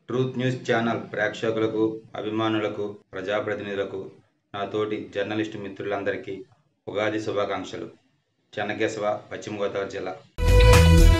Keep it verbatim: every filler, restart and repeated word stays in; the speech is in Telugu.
ట్రూత్ న్యూస్ ఛానల్ ప్రేక్షకులకు, అభిమానులకు, ప్రజాప్రతినిధులకు, నా తోటి జర్నలిస్టు మిత్రులందరికీ ఉగాది శుభాకాంక్షలు. చెన్నకేశవ, పశ్చిమ గోదావరి జిల్లా.